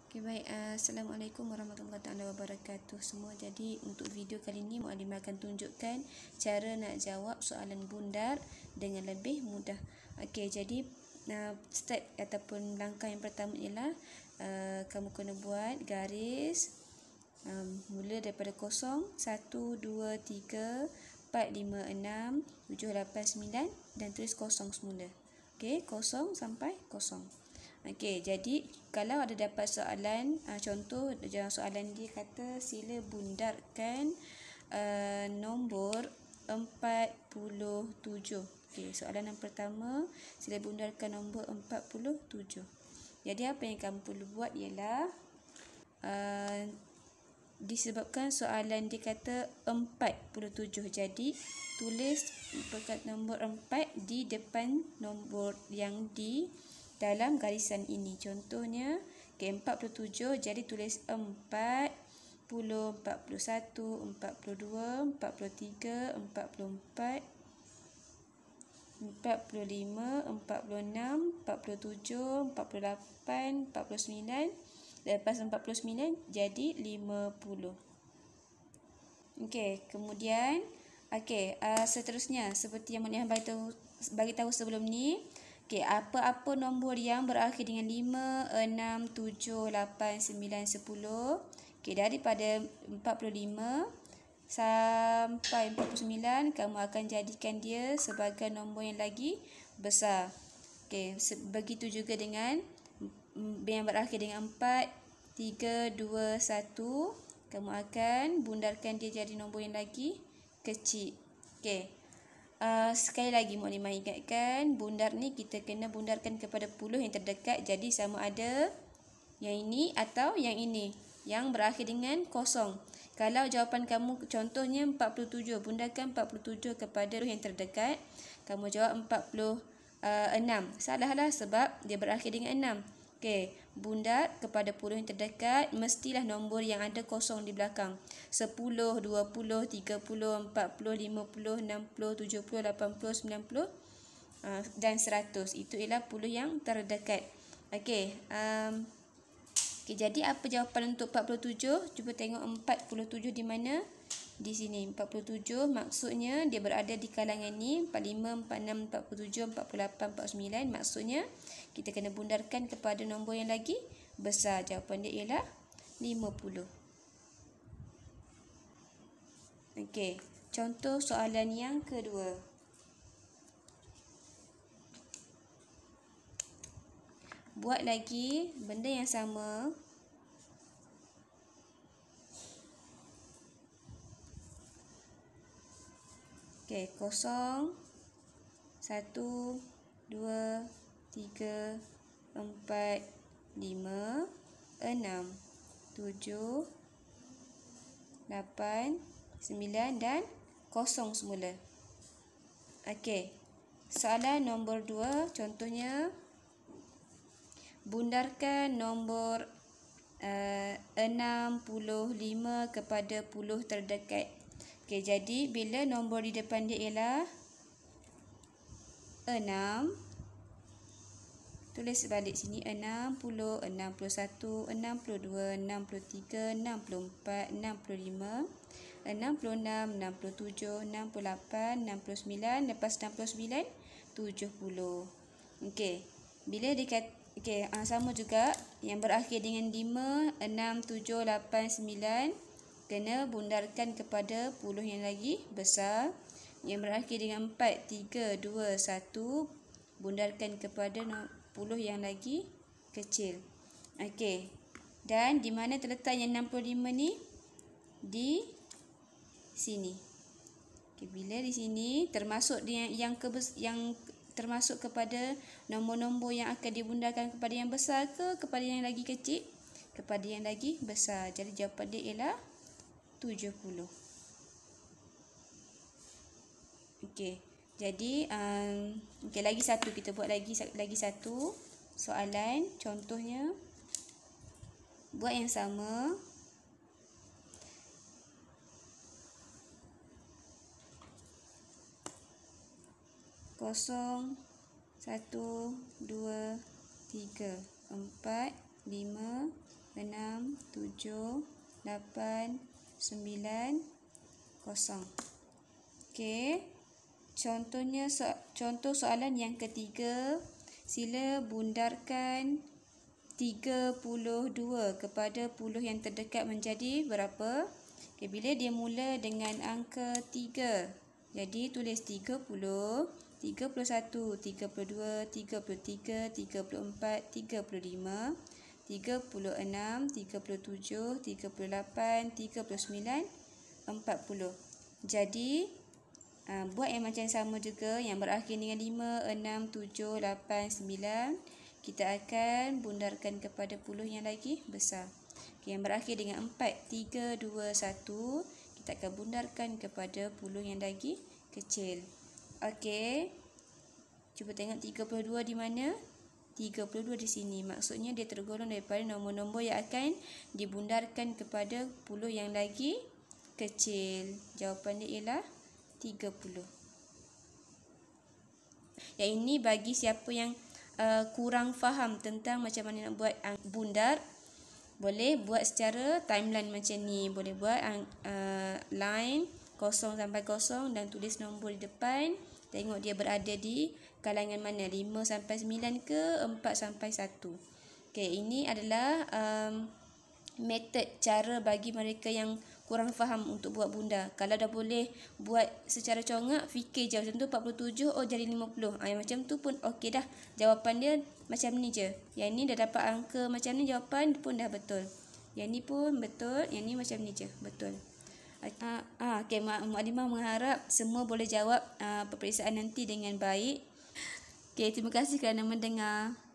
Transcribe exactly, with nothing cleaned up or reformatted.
Okay, baik. Uh, Assalamualaikum warahmatullahi wabarakatuh semua. Jadi untuk video kali ini Muallimah akan tunjukkan cara nak jawab soalan bundar dengan lebih mudah. Okey, jadi uh, step ataupun langkah yang pertama ialah uh, kamu kena buat garis um, mula daripada kosong, satu, dua, tiga, empat, lima, enam, tujuh, lapan, sembilan dan tulis kosong semula. Okey, kosong sampai kosong. Okey, jadi kalau ada dapat soalan, uh, contoh soalan dia kata sila bundarkan uh, nombor empat puluh tujuh. Okey, soalan yang pertama, sila bundarkan nombor empat puluh tujuh. Jadi apa yang kamu perlu buat ialah uh, disebabkan soalan dia kata empat puluh tujuh. Jadi tulis perkat nombor empat di depan nombor yang di dalam garisan ini. Contohnya, okay, empat puluh tujuh, jadi tulis empat puluh, empat puluh satu, empat puluh dua, empat puluh tiga, empat puluh empat, empat puluh lima, empat puluh enam, empat puluh tujuh, empat puluh lapan, empat puluh sembilan. Lepas empat puluh sembilan, jadi lima puluh. Okey, kemudian, okey, uh, seterusnya, seperti yang Muallimah bagi tahu, bagi tahu sebelum ni, okey, apa-apa nombor yang berakhir dengan lima, enam, tujuh, lapan, sembilan, sepuluh. Okey, daripada empat puluh lima sampai empat puluh sembilan, kamu akan jadikan dia sebagai nombor yang lagi besar. Okey, begitu juga dengan yang berakhir dengan empat, tiga, dua, satu. Kamu akan bundarkan dia jadi nombor yang lagi kecil. Okey. Uh, sekali lagi Muallimah ingatkan, bundar ni kita kena bundarkan kepada puluh yang terdekat. Jadi sama ada yang ini atau yang ini, yang berakhir dengan kosong. Kalau jawapan kamu contohnya empat puluh tujuh, bundarkan empat puluh tujuh kepada puluh yang terdekat. Kamu jawab empat puluh enam. Salahlah sebab dia berakhir dengan enam. Okey, bundar kepada puluh yang terdekat, mestilah nombor yang ada kosong di belakang. sepuluh, dua puluh, tiga puluh, empat puluh, lima puluh, enam puluh, tujuh puluh, lapan puluh, sembilan puluh uh, dan seratus. Itu ialah puluh yang terdekat. Okey, um, okay, jadi apa jawapan untuk empat puluh tujuh? Cuba tengok empat puluh tujuh di mana? Di sini. empat puluh tujuh maksudnya dia berada di kalangan ni. empat puluh lima, empat puluh enam, empat puluh tujuh, empat puluh lapan, empat puluh sembilan. Maksudnya kita kena bundarkan kepada nombor yang lagi besar. Jawapan dia ialah lima puluh. Okey, contoh soalan yang kedua. Buat lagi benda yang sama. Okey, kosong, satu, dua, tiga, empat, lima, enam, tujuh, lapan, sembilan dan kosong semula. Okey, soalan nombor dua, contohnya bundarkan nombor uh, enam puluh lima kepada puluh terdekat. Okey, jadi bila nombor di depan dia ialah enam, tulis balik sini enam puluh, enam puluh satu, enam puluh dua, enam puluh tiga, enam puluh empat, enam puluh lima, enam puluh enam, enam puluh tujuh, enam puluh lapan, enam puluh sembilan, lepas enam puluh sembilan, tujuh puluh. Okey, bila dikata okey, sama juga yang berakhir dengan lima, enam, tujuh, lapan, sembilan kena bundarkan kepada puluh yang lagi besar. Yang berakhir dengan empat, tiga, dua, satu bundarkan kepada puluh yang lagi kecil. Okey. Dan di mana terletak yang enam puluh lima ni? Di sini. Okey, bila di sini termasuk yang yang ke yang termasuk kepada nombor-nombor yang akan dibundarkan kepada yang besar ke kepada yang lagi kecil? Kepada yang lagi besar. Jadi jawapan dia ialah tujuh puluh. Okey. Jadi um, okey, lagi satu kita buat lagi lagi satu soalan. Contohnya buat yang sama. Kosong, satu, dua, tiga, empat, lima, enam, tujuh, lapan, sembilan, kosong. Okey. Contohnya so, contoh soalan yang ketiga, sila bundarkan tiga puluh dua kepada puluh yang terdekat menjadi berapa? Okay, bila dia mula dengan angka tiga, jadi tulis tiga puluh, tiga puluh satu, tiga puluh dua, tiga puluh tiga, tiga puluh empat, tiga puluh lima, tiga puluh enam, tiga puluh tujuh, tiga puluh lapan, tiga puluh sembilan, empat puluh. Jadi aa, buat yang macam sama juga, yang berakhir dengan lima, enam, tujuh, lapan, sembilan. Kita akan bundarkan kepada puluh yang lagi besar. Okay, yang berakhir dengan empat, tiga, dua, satu, kita akan bundarkan kepada puluh yang lagi kecil. Okey. Cuba tengok tiga puluh dua di mana? tiga puluh dua di sini. Maksudnya dia tergolong daripada nombor-nombor yang akan dibundarkan kepada puluh yang lagi kecil. Jawapan dia ialah tiga puluh. Yang ini bagi siapa yang uh, kurang faham tentang macam mana nak buat bundar, boleh buat secara timeline macam ni. Boleh buat uh, line kosong sampai kosong dan tulis nombor di depan. Tengok dia berada di kalangan mana, lima sampai sembilan ke empat sampai satu. Okey, ini adalah um, metod cara bagi mereka yang kurang faham untuk buat bundar. Kalau dah boleh buat secara congak, fikir je macam tu empat puluh tujuh, oh jadi lima puluh. Ah, macam tu pun okey dah. Jawapan dia macam ni je. Yang ni dah dapat angka macam ni, jawapan pun dah betul. Yang ni pun betul, yang ni macam ni je, betul. Ah, ah, okey, Mukadimah mengharap semua boleh jawab ah, peperiksaan nanti dengan baik. Okey, terima kasih kerana mendengar.